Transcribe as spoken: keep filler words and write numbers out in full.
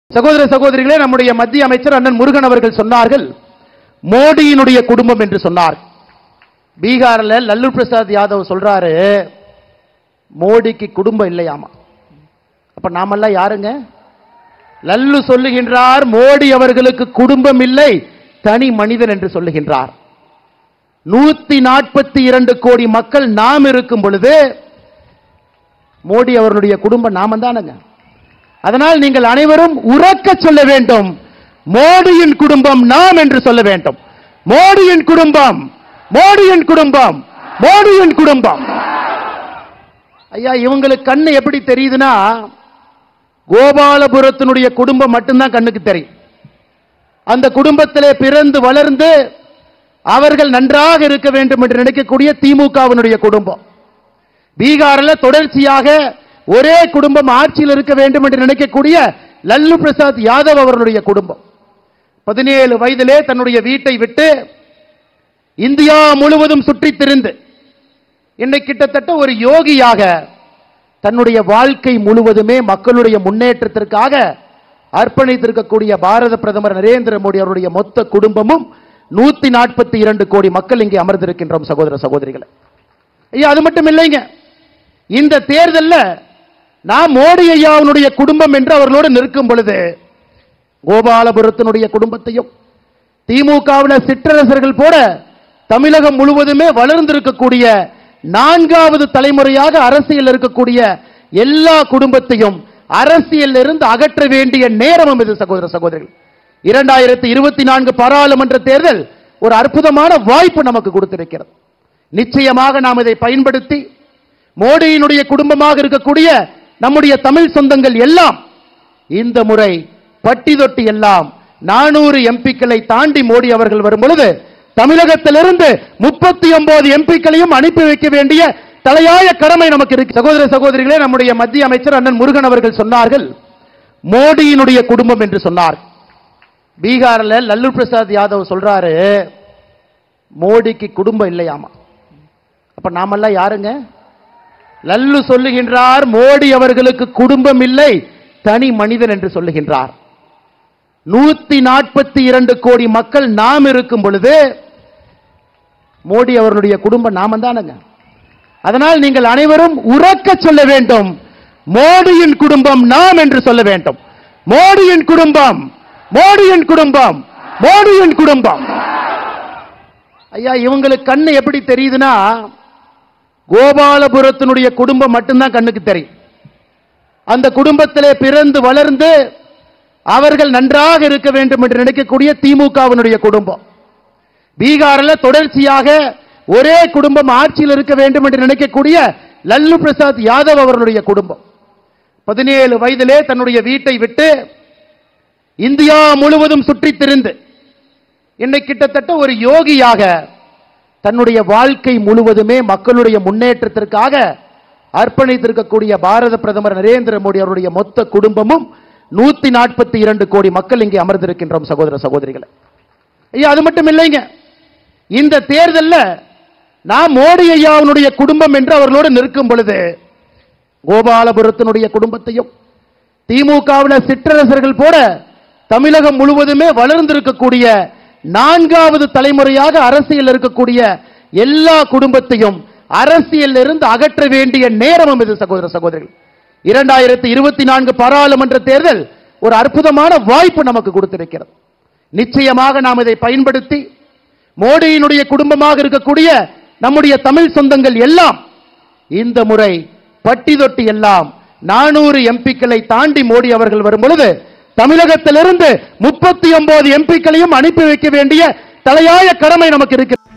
சகோதர சகோதரிகளே, நம்முடைய மத்திய அமைச்சர் அண்ணன் முருகன் அவர்கள் சொன்னார்கள், மோடியினுடைய குடும்பம் என்று சொன்னார். பீகார்ல லல்லு பிரசாத் யாதவ் சொல்றாரு, மோடிக்கு குடும்பம் இல்லையாமா. அப்ப நாமெல்லாம் யாருங்க? லல்லு சொல்லுகின்றார், மோடி அவர்களுக்கு குடும்பம் இல்லை, தனி மனிதன் என்று சொல்லுகின்றார். நூத்தி நாற்பத்தி இரண்டு கோடி மக்கள் நாம் இருக்கும் பொழுது மோடி அவர்களுடைய குடும்பம் நாம தானுங்க. அதனால் நீங்கள் அனைவரும் உறக்க சொல்ல வேண்டும், மோடியின் குடும்பம் நாம் என்று சொல்ல வேண்டும். மோடியின் குடும்பம், மோடியின் குடும்பம், மோடியின் குடும்பம். ஐயா, இவங்களுக்கு கண்ணு எப்படி தெரியுதுன்னா, கோபாலபுரத்தினுடைய குடும்பம் மட்டும்தான் கண்ணுக்கு தெரியும். அந்த குடும்பத்திலே பிறந்து வளர்ந்து அவர்கள் நன்றாக இருக்க வேண்டும் என்று நினைக்கக்கூடிய திமுகவினுடைய குடும்பம். பீகாரில் தொடர்ச்சியாக ஒரே குடும்பம் ஆட்சியில் இருக்க வேண்டும் என்று நினைக்கக்கூடிய லல்லு பிரசாத் யாதவ் அவர்களுடைய குடும்பம். பதினேழு வயதிலே தன்னுடைய வீட்டை விட்டு இந்தியா முழுவதும் சுற்றி திரிந்து இன்னைக்கு கிட்டத்தட்ட ஒரு யோகியாக தன்னுடைய வாழ்க்கை முழுவதுமே மக்களுடைய முன்னேற்றத்திற்காக அர்ப்பணித்திருக்கக்கூடிய பாரத பிரதமர் நரேந்திர மோடி அவருடைய மொத்த குடும்பமும் நூத்தி நாற்பத்தி இரண்டு கோடி மக்கள் இங்கே அமர்ந்திருக்கின்றோம். சகோதர சகோதரிகளை, ஐயா, அது மட்டும் இல்லைங்க, இந்த தேர்தலில் நான் மோடி ஐயாவுடைய குடும்பம் என்று அவர்களோடு நிற்கும் பொழுது கோபாலபுரத்தினுடைய குடும்பத்தையும் திமுகவில் சிற்றரசர்கள் போல தமிழகம் முழுவதுமே வளர்ந்திருக்கக்கூடிய நான்காவது தலைமுறையாக அரசியல் இருக்கக்கூடிய எல்லா குடும்பத்தையும் அரசியல் இருந்து அகற்ற வேண்டிய நேரமும் இது. சகோதர சகோதரிகள், இரண்டாயிரத்தி இருபத்தி நான்கு பாராளுமன்ற தேர்தல் ஒரு அற்புதமான வாய்ப்பு நமக்கு கொடுத்திருக்கிறது. நிச்சயமாக நாம் இதை பயன்படுத்தி மோடியினுடைய குடும்பமாக இருக்கக்கூடிய நம்முடைய தமிழ் சொந்தங்கள் எல்லாம் இந்த முறை பட்டி தொட்டி எல்லாம் நானூறு எம்பிக்களை தாண்டி மோடி அவர்கள் வரும் பொழுது தமிழகத்திலிருந்து முப்பத்தி ஒன்பது எம்பிக்களையும் அனுப்பி வைக்க வேண்டிய தலையாய கடமை நமக்கு இருக்கு. சகோதர சகோதரிகளே, நம்முடைய மத்திய அமைச்சர் அண்ணன் முருகன் அவர்கள் சொன்னார்கள், மோடியினுடைய குடும்பம் என்று சொன்னார். பீகார்ல லல்லு பிரசாத் யாதவ் சொல்றாரு, மோடிக்கு குடும்பம் இல்லையாமா. அப்ப நாமெல்லாம் யாருங்க? லல்லு சொல்லுகின்றார், மோடி அவர்களுக்கு குடும்பம் இல்லை, தனி மனிதன் என்று சொல்லுகின்றார். நூத்தி நாற்பத்தி இரண்டு கோடி மக்கள் நாம் இருக்கும் பொழுது மோடி அவர்களுடைய குடும்பம் நாம தானுங்க. அதனால் நீங்கள் அனைவரும் உறக்க சொல்ல வேண்டும், மோடியின் குடும்பம் நாம் என்று சொல்ல வேண்டும். மோடியின் குடும்பம், மோடியின் குடும்பம், மோடியின் குடும்பம். ஐயா, இவங்களுக்கு கண்ணு எப்படி தெரியுதுன்னா, கோபாலபுரத்தினுடைய குடும்பம் மட்டும்தான் கண்ணுக்கு தெரியும். அந்த குடும்பத்திலே பிறந்து வளர்ந்து அவர்கள் நன்றாக இருக்க வேண்டும் என்று நினைக்கக்கூடிய திமுகவினுடைய குடும்பம். பீகாரில் தொடர்ச்சியாக ஒரே குடும்பம் ஆட்சியில் இருக்க வேண்டும் என்று நினைக்கக்கூடிய லல்லு பிரசாத் யாதவ் அவர்களுடைய குடும்பம். பதினேழு வயதிலே தன்னுடைய வீட்டை விட்டு இந்தியா முழுவதும் சுற்றி திரிந்து இன்னைக்கு கிட்டத்தட்ட ஒரு யோகியாக தன்னுடைய வாழ்க்கை முழுவதுமே மக்களுடைய முன்னேற்றத்திற்காக அர்ப்பணித்திருக்கக்கூடிய பாரத பிரதமர் நரேந்திர மோடி அவருடைய மொத்த குடும்பமும் நூத்தி நாற்பத்தி இரண்டு கோடி மக்கள் இங்கே அமர்ந்திருக்கின்றோம். சகோதர சகோதரிகளை, ஐயா, அது மட்டும் இல்லைங்க, இந்த தேர்தலில் நான் மோடி ஐயாவுடைய குடும்பம் என்று அவர்களோடு நிற்கும் பொழுது கோபாலபுரத்தினுடைய குடும்பத்தையும் திமுகவில் சிற்றரசர்கள் போல தமிழகம் முழுவதுமே வளர்ந்திருக்கக்கூடிய நான்காவது தலைமுறையாக அரசியல் இருக்கக்கூடிய எல்லா குடும்பத்தையும் அரசியல் இருந்து அகற்ற வேண்டிய நேரமும் இது. சகோதர சகோதரிகள், இரண்டாயிரத்தி இருபத்தி நான்கு பாராளுமன்ற தேர்தல் ஒரு அற்புதமான வாய்ப்பு நமக்கு கொடுத்திருக்கிறது. நிச்சயமாக நாம் இதை பயன்படுத்தி மோடியினுடைய குடும்பமாக இருக்கக்கூடிய நம்முடைய தமிழ் சொந்தங்கள் எல்லாம் இந்த முறை பட்டி தொட்டி எல்லாம் நானூறு எம்பிக்களை தாண்டி மோடி அவர்கள் வரும் பொழுது தமிழகத்திலிருந்து முப்பத்தி ஒன்பது எம்பிக்களையும் அனுப்பி வைக்க வேண்டிய தலையாய கடமை நமக்கு இருக்கிறது.